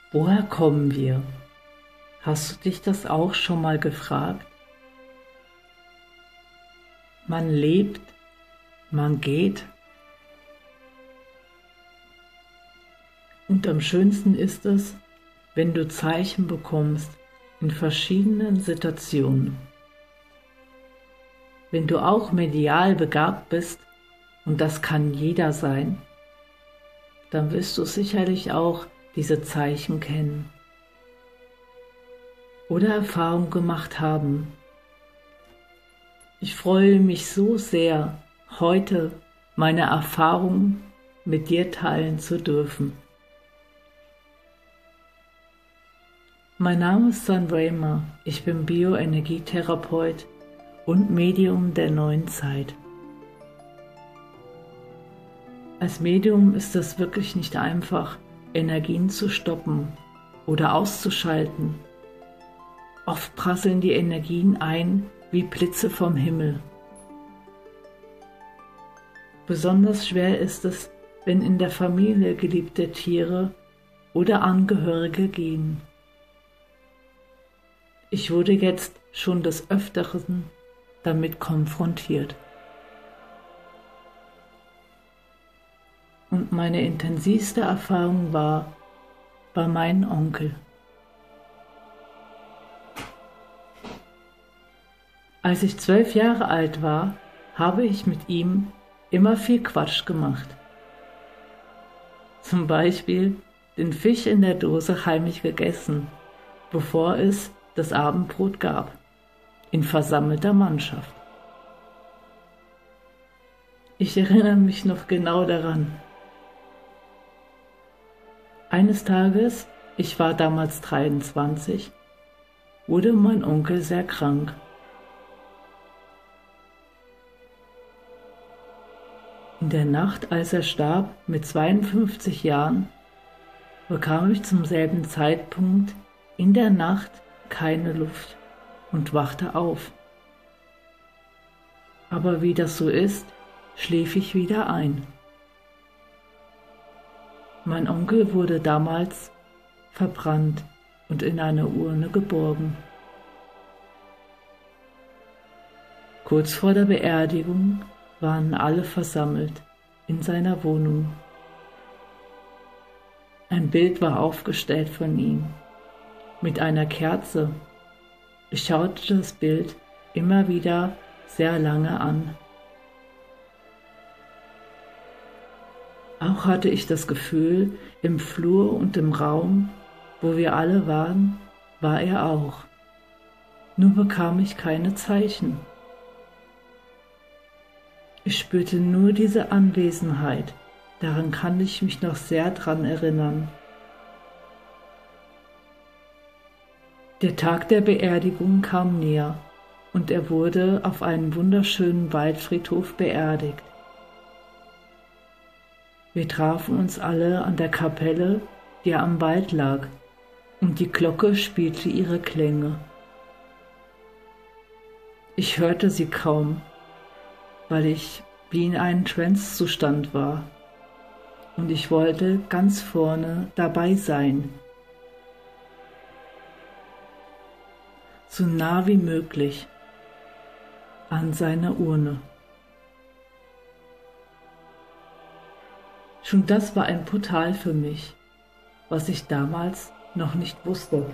Woher kommen wir? Hast du dich das auch schon mal gefragt? Man lebt, man geht. Und am schönsten ist es, wenn du Zeichen bekommst in verschiedenen Situationen. Wenn du auch medial begabt bist, und das kann jeder sein, dann wirst du sicherlich auch diese Zeichen kennen oder Erfahrung gemacht haben. Ich freue mich so sehr, heute meine Erfahrungen mit dir teilen zu dürfen. Mein Name ist Sanrema, ich bin Bioenergietherapeut und Medium der neuen Zeit. Als Medium ist es wirklich nicht einfach, Energien zu stoppen oder auszuschalten. Oft prasseln die Energien ein wie Blitze vom Himmel. Besonders schwer ist es, wenn in der Familie geliebte Tiere oder Angehörige gehen. Ich wurde jetzt schon des Öfteren damit konfrontiert. Und meine intensivste Erfahrung war bei meinem Onkel. Als ich 12 Jahre alt war, habe ich mit ihm immer viel Quatsch gemacht. Zum Beispiel den Fisch in der Dose heimlich gegessen, bevor es das Abendbrot gab, in versammelter Mannschaft. Ich erinnere mich noch genau daran. Eines Tages, ich war damals 23, wurde mein Onkel sehr krank. In der Nacht, als er starb, mit 52 Jahren, bekam ich zum selben Zeitpunkt in der Nacht keine Luft und wachte auf. Aber wie das so ist, schlief ich wieder ein. Mein Onkel wurde damals verbrannt und in eine Urne geborgen. Kurz vor der Beerdigung waren alle versammelt in seiner Wohnung. Ein Bild war aufgestellt von ihm mit einer Kerze. Ich schaute das Bild immer wieder sehr lange an. Auch hatte ich das Gefühl, im Flur und im Raum, wo wir alle waren, war er auch. Nur bekam ich keine Zeichen. Ich spürte nur diese Anwesenheit, daran kann ich mich noch sehr dran erinnern. Der Tag der Beerdigung kam näher und er wurde auf einem wunderschönen Waldfriedhof beerdigt. Wir trafen uns alle an der Kapelle, die am Wald lag, und die Glocke spielte ihre Klänge. Ich hörte sie kaum, weil ich wie in einem Trance-Zustand war und ich wollte ganz vorne dabei sein. So nah wie möglich an seiner Urne. Schon das war ein Portal für mich, was ich damals noch nicht wusste.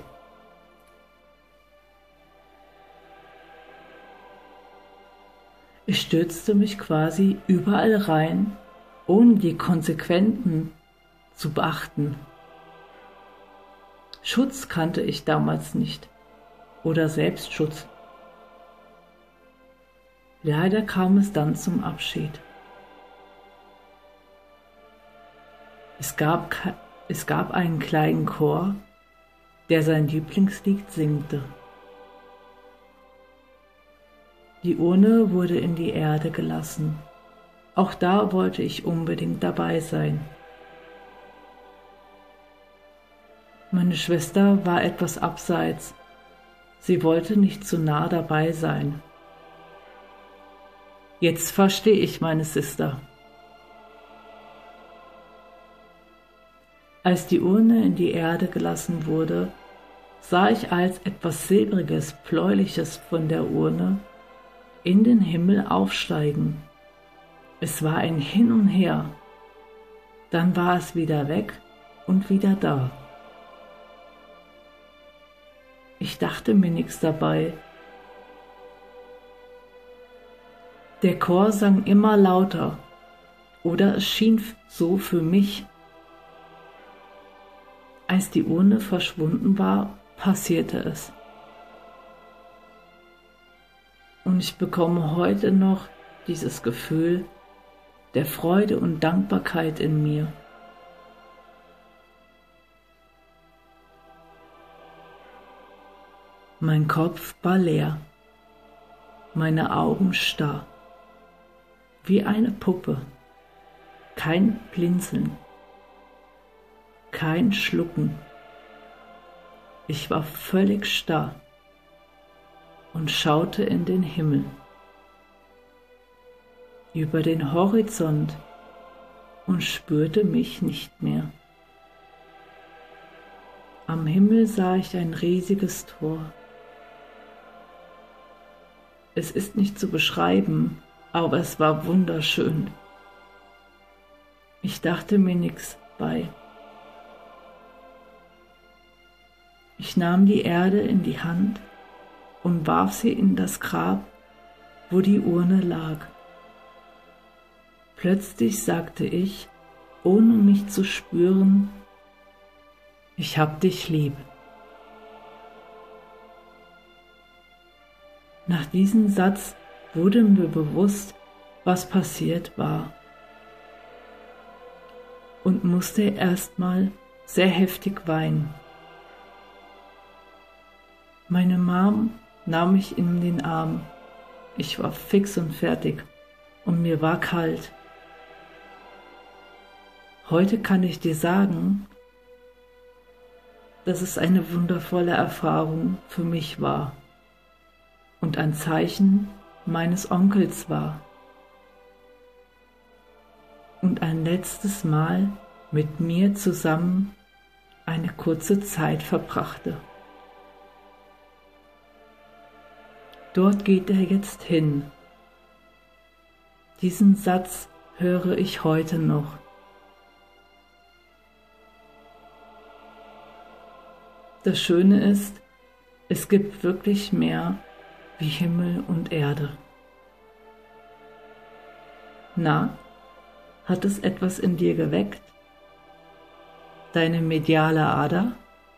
Ich stürzte mich quasi überall rein, ohne die Konsequenzen zu beachten. Schutz kannte ich damals nicht oder Selbstschutz. Leider kam es dann zum Abschied. Es gab einen kleinen Chor, der sein Lieblingslied singte. Die Urne wurde in die Erde gelassen. Auch da wollte ich unbedingt dabei sein. Meine Schwester war etwas abseits. Sie wollte nicht zu nah dabei sein. Jetzt verstehe ich meine Sister. Als die Urne in die Erde gelassen wurde, sah ich als etwas Silbriges, Bläuliches von der Urne in den Himmel aufsteigen. Es war ein Hin und Her, dann war es wieder weg und wieder da. Ich dachte mir nichts dabei. Der Chor sang immer lauter, oder es schien so für mich. Als die Urne verschwunden war, passierte es. Und ich bekomme heute noch dieses Gefühl der Freude und Dankbarkeit in mir. Mein Kopf war leer, meine Augen starr, wie eine Puppe, kein Blinzeln, kein Schlucken. Ich war völlig starr und schaute in den Himmel, über den Horizont und spürte mich nicht mehr. Am Himmel sah ich ein riesiges Tor. Es ist nicht zu beschreiben, aber es war wunderschön. Ich dachte mir nichts bei. Ich nahm die Erde in die Hand und warf sie in das Grab, wo die Urne lag. Plötzlich sagte ich, ohne mich zu spüren, ich hab dich lieb. Nach diesem Satz wurde mir bewusst, was passiert war, und musste erstmal sehr heftig weinen. Meine Mom nahm mich in den Arm. Ich war fix und fertig und mir war kalt. Heute kann ich dir sagen, dass es eine wundervolle Erfahrung für mich war und ein Zeichen meines Onkels war und ein letztes Mal mit mir zusammen eine kurze Zeit verbrachte. Dort geht er jetzt hin. Diesen Satz höre ich heute noch. Das Schöne ist, es gibt wirklich mehr wie Himmel und Erde. Na, hat es etwas in dir geweckt? Deine mediale Ader?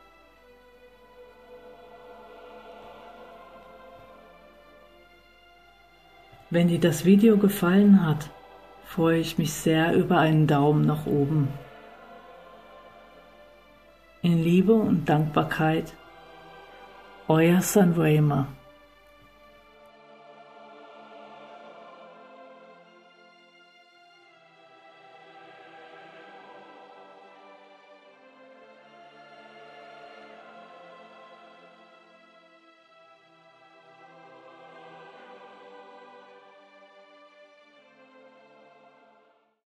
Wenn dir das Video gefallen hat, freue ich mich sehr über einen Daumen nach oben. In Liebe und Dankbarkeit, euer Sanrema.